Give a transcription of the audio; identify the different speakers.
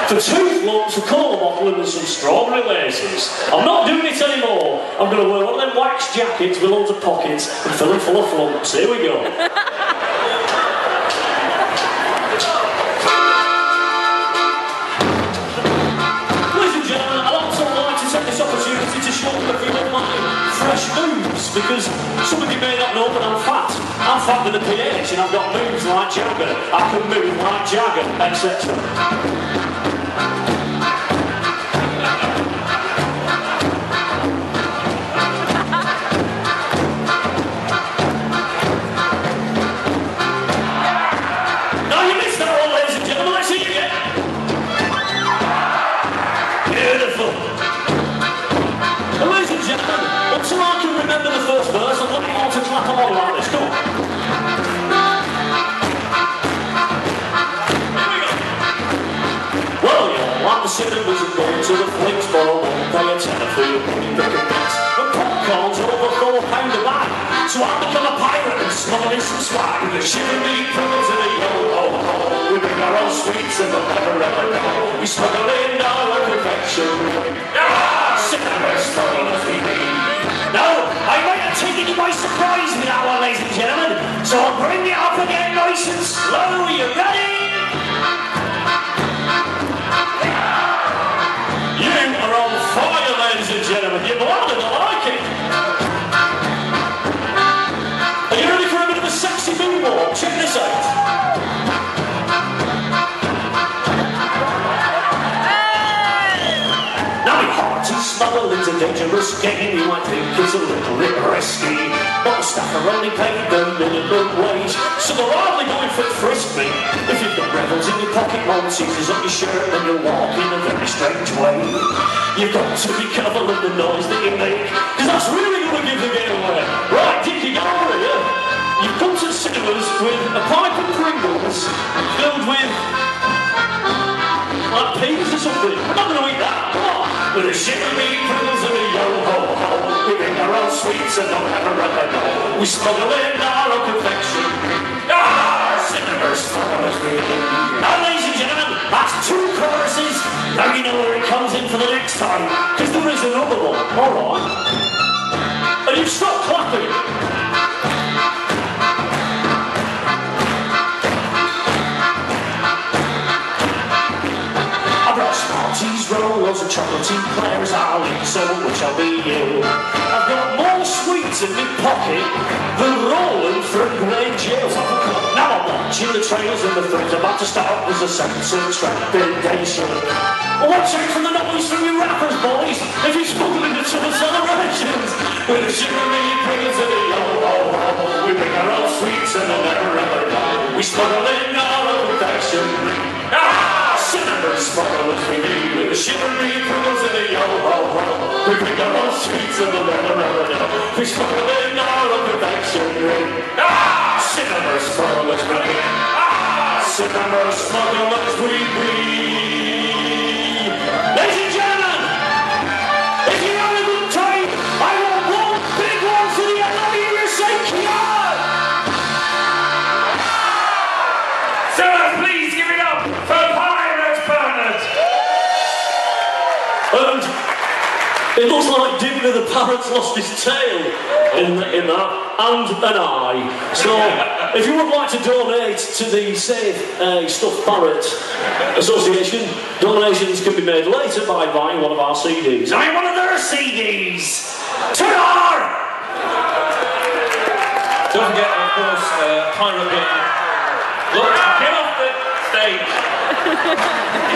Speaker 1: for 2 lumps, a cola bottle and some strawberry laces. I'm not doing it anymore. I'm going to wear one of them wax jackets with loads of pockets and fill it full of flumps. Here we go. Moves, because some of you may not know, but I'm fat. I'm fat with a pH and I've got moves like Jagger. I can move like Jagger, etc. Now you missed that one, ladies and gentlemen. Let's see it again. Beautiful. And ladies and gentlemen, until I can remember the first verse, I'm looking forward to clap along like this. Come on. Here we go. Well, you're like the cinemas and going to the flicks, but I won't pay a tenner for your money picking bits. And popcorn's over £4 a bag. So I become a pirate and smuggle in some swag. With the shiver me pearls and the yo-ho-ho. We bring our own sweets and they'll never ever know. We smuggle in our own perfection. Cinemas, smugglers we need. Now, I might have taken you by surprise with that one, ladies and gentlemen, so I'll bring it up again nice and slow. You ready? You are on fire, ladies and gentlemen. You're blind and I like it. Are you ready for a bit of a sexy moonwalk? Check this out. Smuggling's a dangerous game, you might think it's a little bit risky, but the staff are only paid the minimum wage, so they're hardly going for frisbee. If you've got rebels in your pocket, one seizes up your shirt, then you'll walk in a very strange way. You've got to be careful of the noise that you make, because that's really going to give the game away. Right, Dickie, get over here. You've come to the cinemas with a pipe and Pringles filled with like peas or something. I'm not going to eat that. Come on. With a shiver me Pringles and a yo-ho-ho. We bring our own sweets and don't ever ever know. We smuggle in our own confection. Cinemas, smugglers we need. Now, ladies and gentlemen, that's 2 choruses. Now you know where it comes in for the next time, because there is another one. All right. And you've stopped clapping. Smarties, rollers and chocolatey Claire's, I'll eat so which I'll be you. I've got more sweets in my pocket than rolling through grade jails. Now I'm watching the trailers and the film's about to start. There's a sense of trepidation. Watch out from the noise from your rappers, boys, if you smuggle into the celebrations. With a shiver me Pringles and a yo-ho-ho. We bring our own sweets and they'll never ever know. We smuggle in our own perfection. Cinemas, smugglers we need. With a shivery Pringles and a yo-ho-ho. We bring our own sweets and they'll never ever know. We smuggle in our own perfection. Cinemas, smugglers we need. Cinemas, smugglers we need. Ladies and gentlemen, if you're having a good time, I want one big one for the LWSA Kian. So please give it up for and it looks like Digby the parrot's lost his tail in that, and an eye. So, if you would like to donate to the Save Stuffed Parrot Association, donations can be made later by buying one of our CDs. I mean, one of their CDs! Ta-da!
Speaker 2: Don't forget, of course, Pirate Beer. Look, get off the stage!